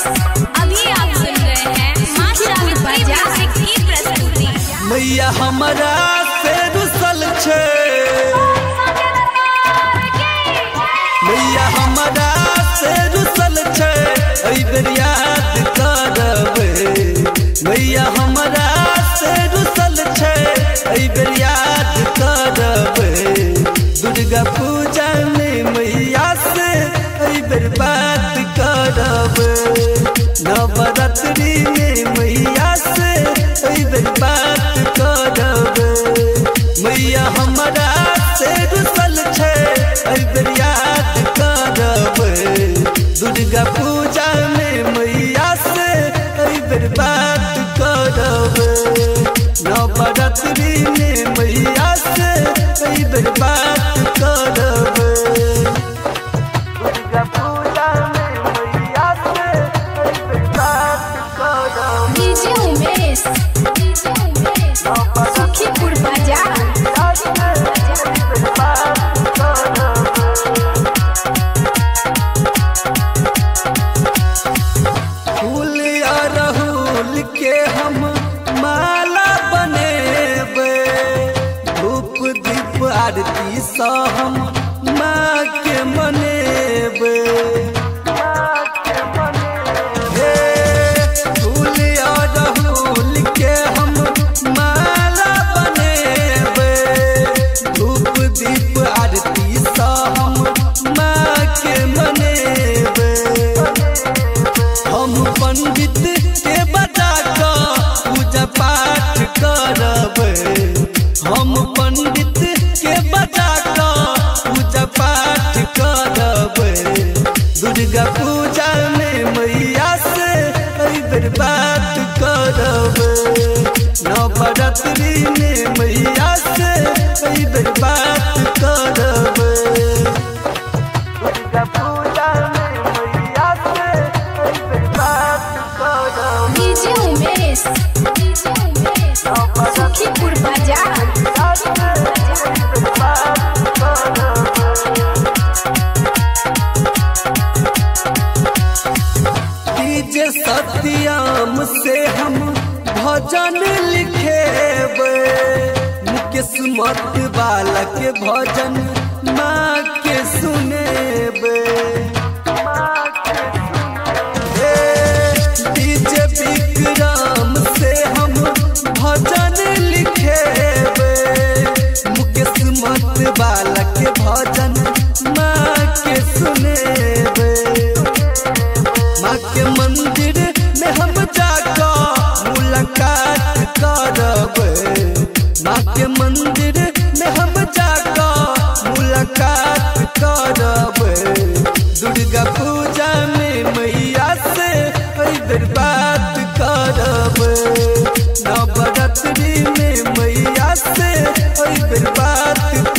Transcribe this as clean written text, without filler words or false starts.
अभी आप सुन रहे हैं मां सावित्री म्यूजिक की प्रस्तुति। मैया हमरा से रुसल छे, मैया हमरा से रुसल छे, एहि बेर याद करबे। मैया हमरा से रुसल छे, एहि बेर याद करबे। दुर्गा पूजा में मैया से एहि बेर बात करबे। नवरात्रि में मैया से एहि बेर बात करबे। मैया हमरा से रुसल छे, एहि बेर याद करबे। दुर्गा पूजा में मैया से एहि बेर बात करबे। नवरात्रि में मैया से एहि बेर बात करबे। दुर्गा पूजा में मैया से एहि बेर बात करबे। डीजे उमेश सुखीपुर बाजार। फूल अड़हुल के हम माला बनेबे। धूप दीप आरती सँ हम माँ के मनेबे। हे फूल अड़हुल के हम माला बनेबे। धूप दीप आरती सँ हम माँ के मनेबे। हम पंडित के बजा कऽ पूजा पाठ करबे। हम पंडित के बजा कऽ पूजा पाठ करबे। दुर्गा पूजा में मैया से एहि बेर बात करबे। नवरात्रि में मैया से एहि बेर बात करबे। दुर्गा पूजा में मैया से एहि बेर बात करबे। डीजे उमेश सुखीपुर बाजार। डीजे सत्यम से हम भजन लिखेबे। किस्मत वाला के भजन माँ के सुनेबे। डीजे विक्रम से हम भजन लिखेबे। किस्मत वाला के भजन माँ के सुनेबे। माँ के मंदिर में हम जाकर मुलाकात करबे। माँ के मंदिर में हम जाकर मुलाकात करबे। दुर्गा पूजा में मैया से एहि बेर बात करबे। नवरात्रि में मैया से एहि बेर बात